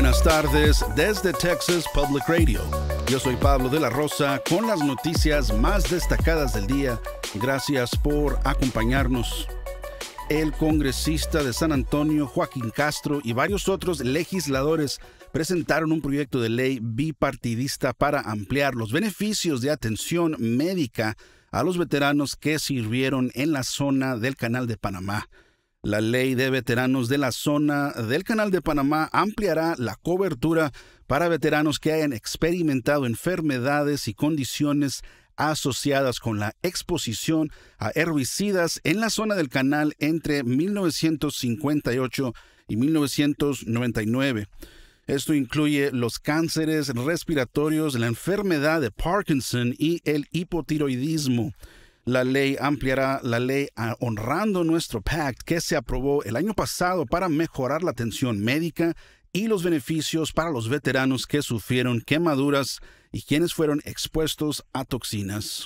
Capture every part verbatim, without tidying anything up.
buenas tardes desde Texas Public Radio. Yo soy Pablo de la Rosa con las noticias más destacadas del día. Gracias por acompañarnos. El congresista de San Antonio, Joaquín Castro, y varios otros legisladores presentaron un proyecto de ley bipartidista para ampliar los beneficios de atención médica a los veteranos que sirvieron en la zona del Canal de Panamá. La ley de veteranos de la zona del Canal de Panamá ampliará la cobertura para veteranos que hayan experimentado enfermedades y condiciones asociadas con la exposición a herbicidas en la zona del canal entre mil novecientos cincuenta y ocho y mil novecientos noventa y nueve. Esto incluye los cánceres respiratorios, la enfermedad de Parkinson y el hipotiroidismo. La ley ampliará la ley honrando nuestro pact que se aprobó el año pasado para mejorar la atención médica y los beneficios para los veteranos que sufrieron quemaduras y quienes fueron expuestos a toxinas.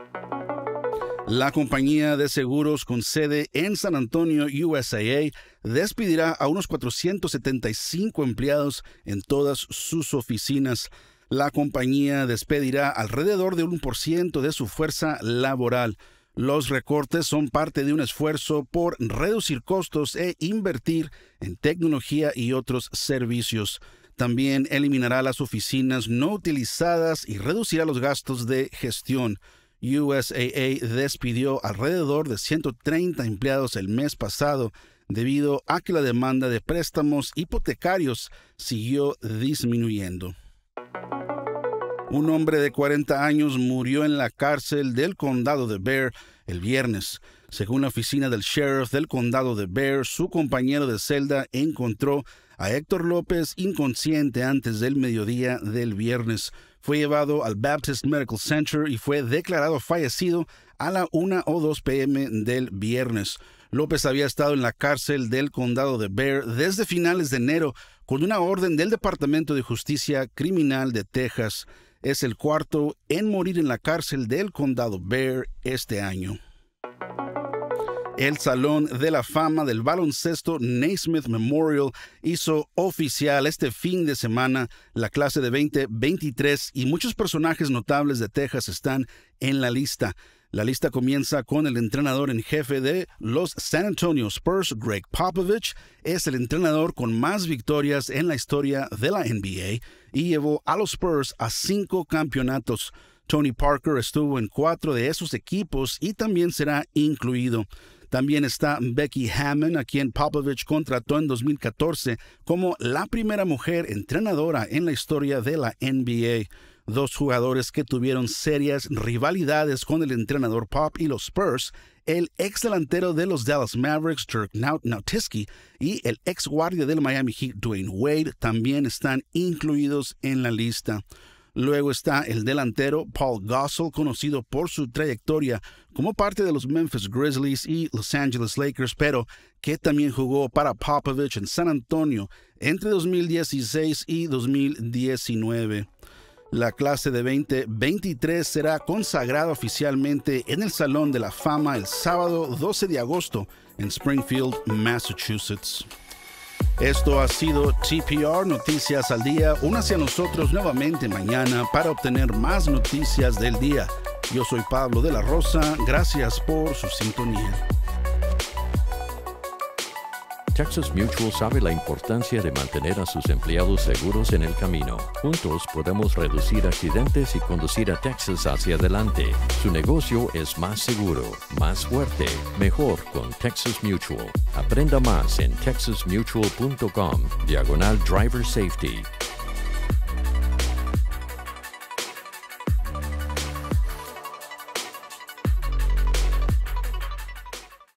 La compañía de seguros con sede en San Antonio, U S A A, despedirá a unos cuatrocientos setenta y cinco empleados en todas sus oficinas. La compañía despedirá alrededor de un por ciento de su fuerza laboral. Los recortes son parte de un esfuerzo por reducir costos e invertir en tecnología y otros servicios. También eliminará las oficinas no utilizadas y reducirá los gastos de gestión. U S A A despidió alrededor de ciento treinta empleados el mes pasado debido a que la demanda de préstamos hipotecarios siguió disminuyendo. Un hombre de cuarenta años murió en la cárcel del condado de Bexar el viernes. Según la oficina del sheriff del condado de Bexar, su compañero de celda encontró a Héctor López inconsciente antes del mediodía del viernes. Fue llevado al Baptist Medical Center y fue declarado fallecido a la una o dos p m del viernes. López había estado en la cárcel del condado de Bexar desde finales de enero con una orden del Departamento de Justicia Criminal de Texas. Es el cuarto en morir en la cárcel del condado Bexar este año. El Salón de la Fama del Baloncesto Naismith Memorial hizo oficial este fin de semana la clase de veinte veintitrés y muchos personajes notables de Texas están en la lista. La lista comienza con el entrenador en jefe de los San Antonio Spurs, Greg Popovich. Es el entrenador con más victorias en la historia de la N B A y llevó a los Spurs a cinco campeonatos. Tony Parker estuvo en cuatro de esos equipos y también será incluido. También está Becky Hammon, a quien Popovich contrató en dos mil catorce como la primera mujer entrenadora en la historia de la N B A. Dos jugadores que tuvieron serias rivalidades con el entrenador Pop y los Spurs, el ex delantero de los Dallas Mavericks, Dirk Nowitzki, y el ex guardia del Miami Heat, Dwayne Wade, también están incluidos en la lista. Luego está el delantero Paul Gasol, conocido por su trayectoria como parte de los Memphis Grizzlies y Los Angeles Lakers, pero que también jugó para Popovich en San Antonio entre dos mil dieciséis y dos mil diecinueve. La clase de veinte veintitrés será consagrada oficialmente en el Salón de la Fama el sábado doce de agosto en Springfield, Massachusetts. Esto ha sido T P R Noticias al Día. Únase a nosotros nuevamente mañana para obtener más noticias del día. Yo soy Pablo de la Rosa. Gracias por su sintonía. Texas Mutual sabe la importancia de mantener a sus empleados seguros en el camino. Juntos podemos reducir accidentes y conducir a Texas hacia adelante. Su negocio es más seguro, más fuerte, mejor con Texas Mutual. Aprenda más en texas mutual punto com, diagonal driver safety.